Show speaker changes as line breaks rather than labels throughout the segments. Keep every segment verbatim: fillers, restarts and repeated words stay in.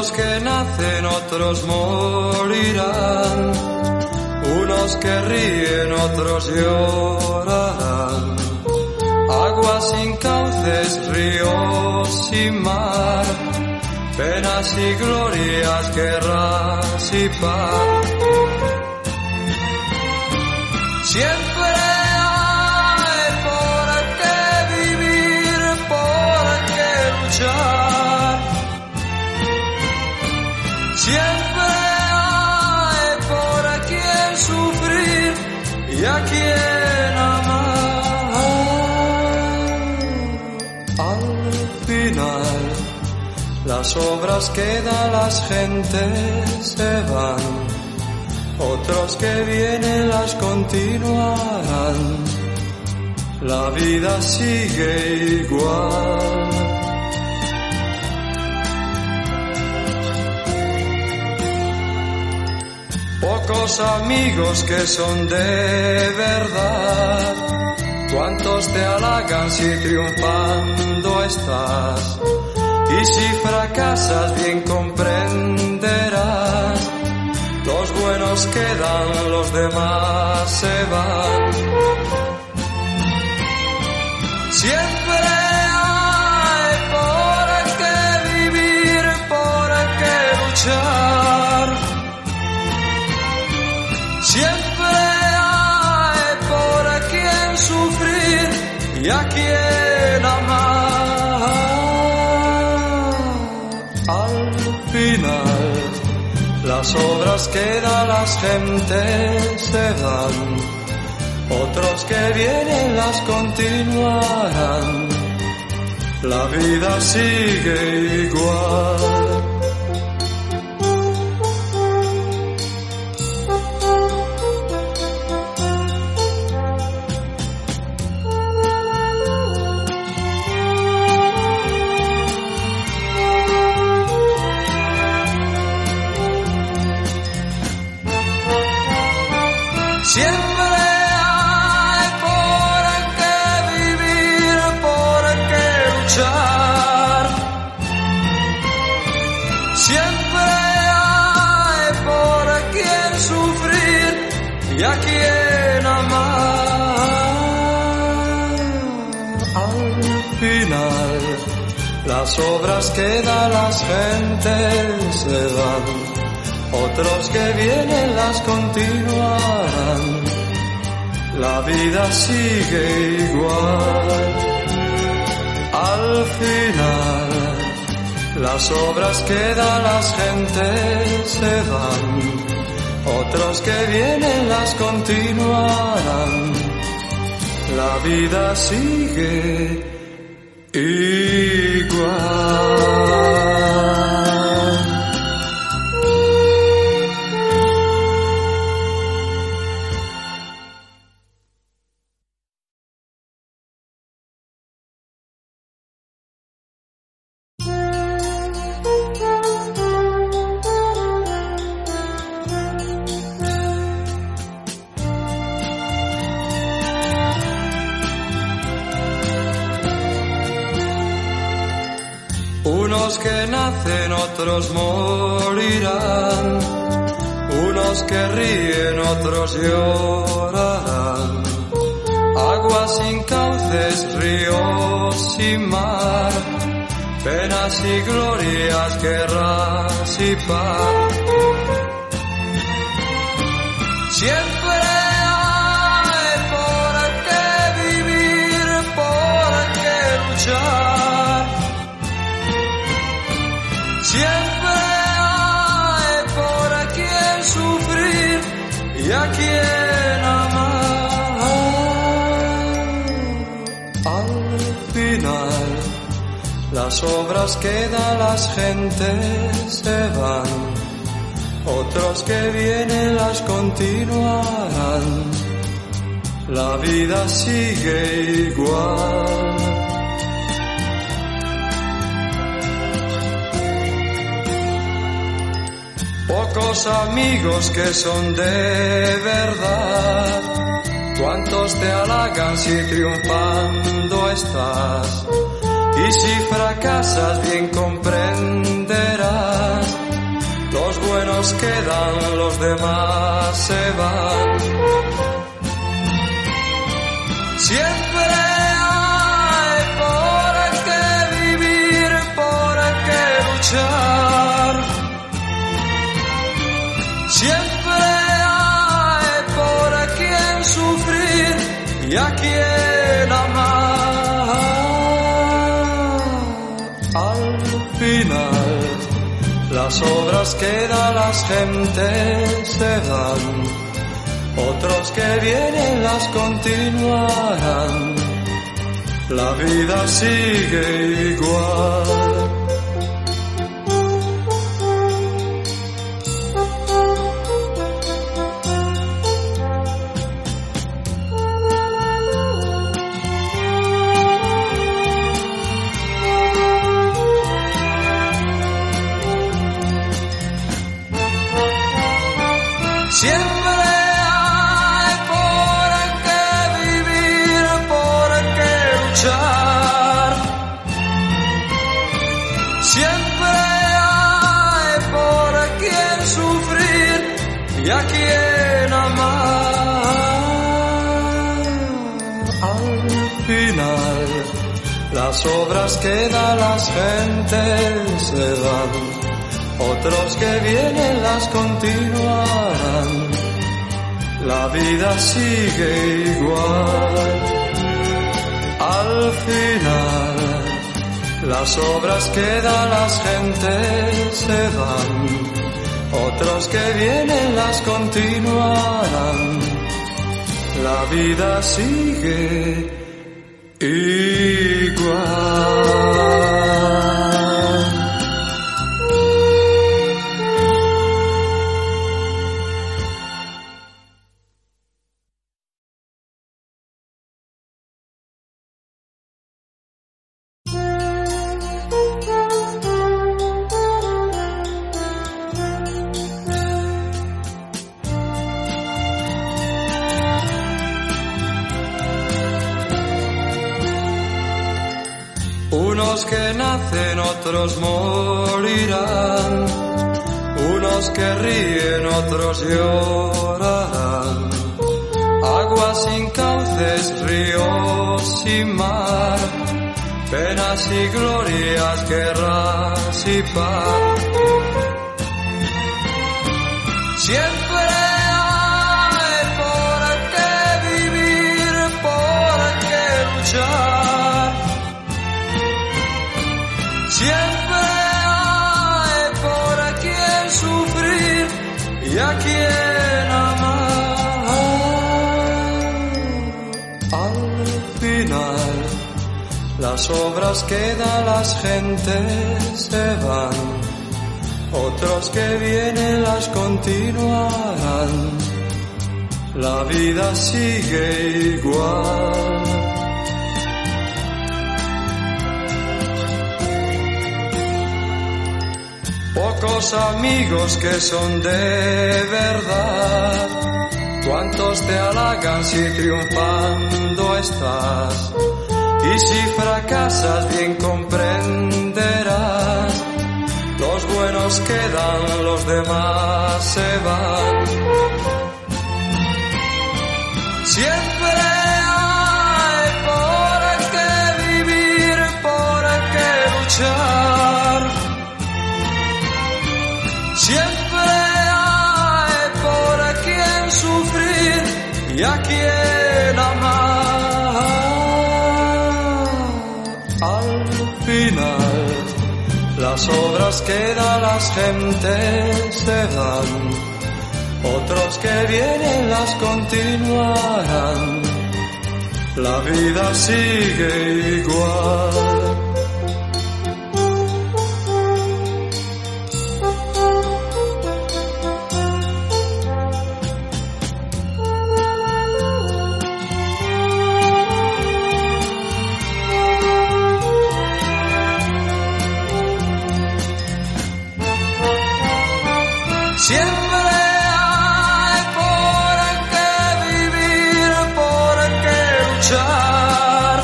Unos que nacen, otros morirán. Unos que ríen, otros llorarán. Aguas sin cauces, ríos sin mar. Penas y glorias, guerras y paz. Siempre hay por qué vivir, por qué luchar. Siempre hay por quien sufrir y a quien amar. Al final las obras quedan, las gentes se van. Otros que vienen las continuarán. La vida sigue igual. Pocos amigos que son de verdad. Cuántos te halagan si triunfando estás. Y si fracasas bien comprenderás. Los buenos quedan, los demás se van. Siempre hay por qué vivir, por qué luchar. Siempre hay por quien sufrir y a quien amar. Al final las obras quedan, las gentes se van. Otros que vienen las continuarán. La vida sigue igual. Siempre hay por qué vivir, por qué luchar. Siempre hay por quien sufrir y a quien amar. Al final las obras quedan, las gentes se van. Otros que vienen las continuarán. La vida sigue igual. Al final las obras quedan, las gentes se van. Otros que vienen las continuarán. La vida sigue igual. Unos que nacen, otros morirán. Unos que ríen, otros llorarán. Aguas sin cauces, ríos sin mar. Penas y glorias, guerras y paz. Siempre hay por qué vivir, por qué luchar. Siempre hay por quien sufrir y a quien amar. Al final las obras quedan, las gentes se van. Otros que vienen las continuarán. La vida sigue igual. Pocos amigos que son de verdad. Cuántos te halagan si triunfando estás. Y si fracasas bien comprenderás. buenos quedan, los demás se van. Siempre hay por qué vivir, por qué luchar. Siempre hay por quien sufrir y a quien amar. Al final las obras quedan, las gentes se van, otros que vienen las continuarán. La vida sigue igual. Siempre hay por qué vivir, por qué luchar. Siempre hay por quien sufrir y a quien amar. Al final las obras quedan, las gentes se van, otros que vienen las continuarán. La vida sigue igual. Al final las obras quedan, las gentes se van, otros que vienen las continuarán. La vida sigue igual. Unos que nacen, otros morirán. Unos que ríen, otros llorarán. Aguas sin cauces, ríos sin mar. Penas y glorias, guerras y paz. Siempre hay por qué vivir, por qué luchar. Siempre hay por quien sufrir y a quien amar. Al final las obras quedan, las gentes se van, otros que vienen las continuarán. La vida sigue igual. Pocos amigos que son de verdad, cuántos te halagan si triunfando estás, y si fracasas bien comprenderás, los buenos quedan, los demás se van. Siempre hay por qué vivir, por qué luchar. Siempre hay por quien sufrir y a quien amar. Al final las obras quedan, las gentes se van, otros que vienen las continuarán. La vida sigue igual. Siempre hay por qué vivir, por qué luchar.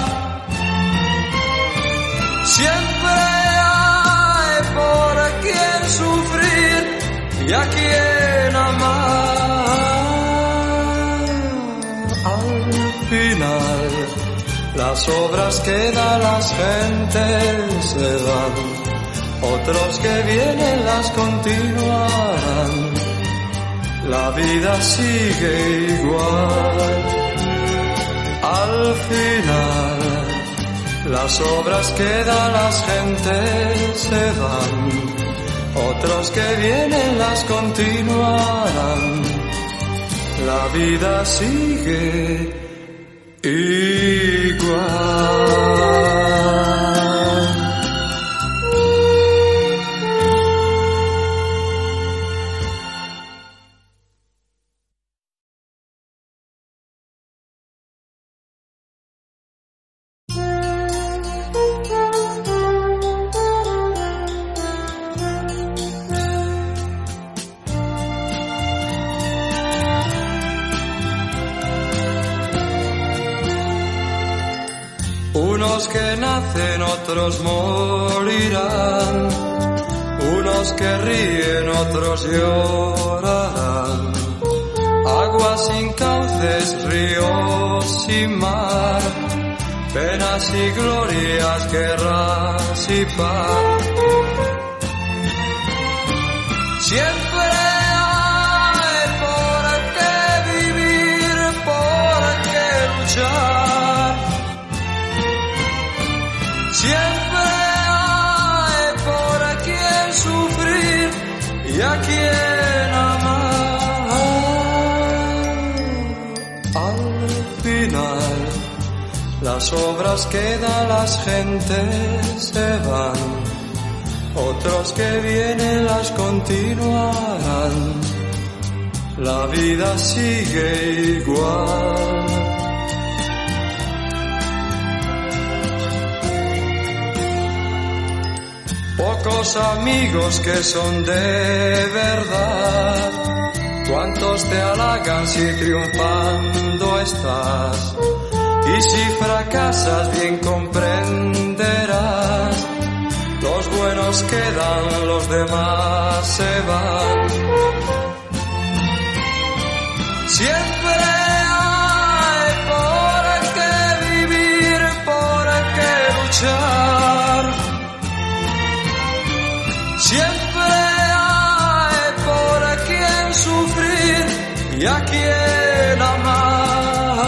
Siempre hay por quien sufrir y y a quien amar. Al final las obras quedan, las gentes se van, otros que vienen las continuarán. La vida sigue igual. Al final las obras quedan, las gentes se van, otros que vienen las continuarán. La vida sigue igual. Unos que nacen, otros morirán, unos que ríen, otros llorarán. Aguas sin cauces, ríos sin mar, penas y glorias, guerras y paz. Siempre hay por qué vivir, por qué luchar. Siempre hay por quien sufrir y a quien amar. Al final las obras quedan, las gentes se van, otros que vienen las continuarán. La vida sigue igual. Pocos amigos que son de verdad, cuántos te halagan si triunfando estás, y si fracasas bien comprenderás. Los buenos quedan, los demás se van. Siempre hay por qué vivir, por qué luchar. Siempre hay por quien sufrir y a quien amar.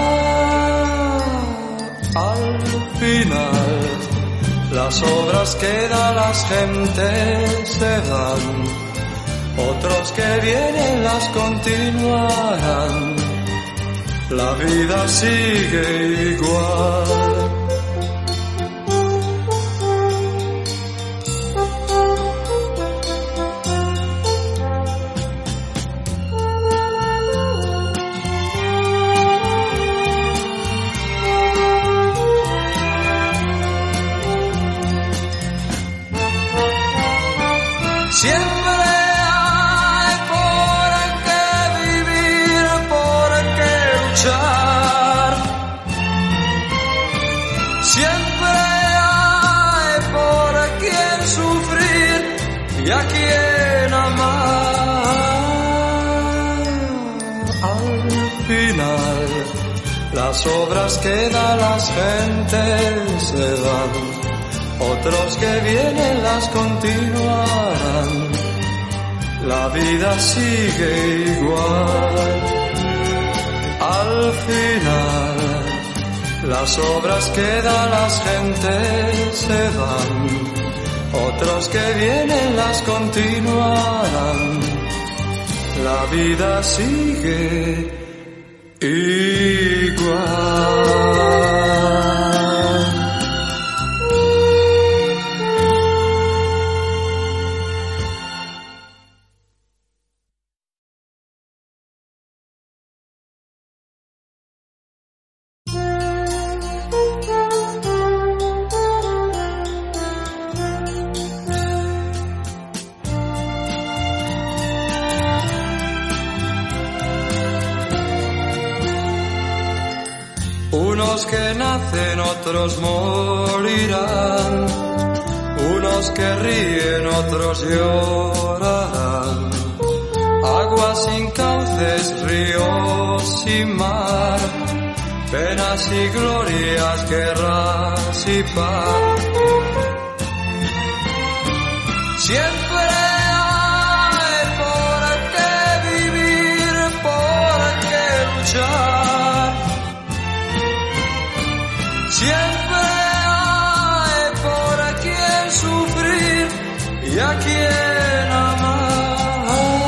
Al final las obras quedan, las gentes se van, otros que vienen las continuarán. La vida sigue igual. Siempre hay por qué vivir, por qué luchar. Siempre hay por quien sufrir y a quien amar. Al final las obras quedan, las gentes se van, otros que vienen las continuarán. La vida sigue igual. Al final las obras quedan, las gentes se van, otros que vienen las continuarán. La vida sigue igual. Unos que nacen, otros morirán, unos que ríen, otros llorarán. sin cauces, ríos y mar, penas y glorias, guerras y paz. Siempre hay por qué vivir, por qué luchar. Siempre hay por quien sufrir y a quien amar.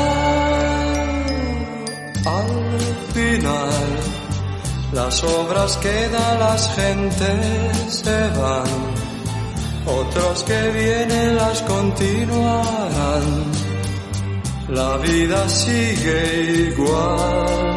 Al final, las obras quedan, las gentes se van. Otros que vienen las continuarán. La vida sigue igual.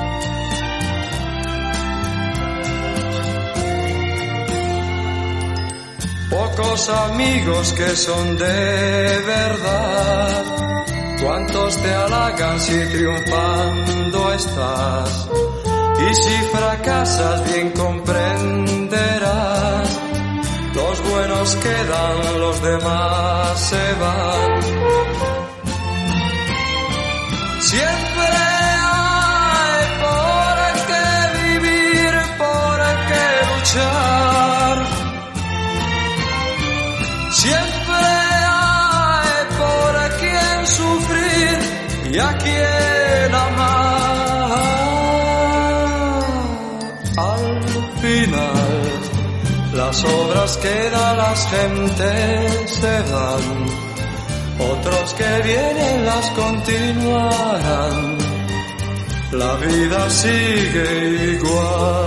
Pocos amigos que son de verdad. Cuántos te halagan si triunfando estás. Y si fracasas bien comprenderás. Los buenos quedan, los demás se van. Siempre hay por qué vivir, por qué luchar. Siempre hay por quien sufrir y a quien amar. Al final, las obras quedan, las gentes se van. Otros que vienen las continuarán. La vida sigue igual.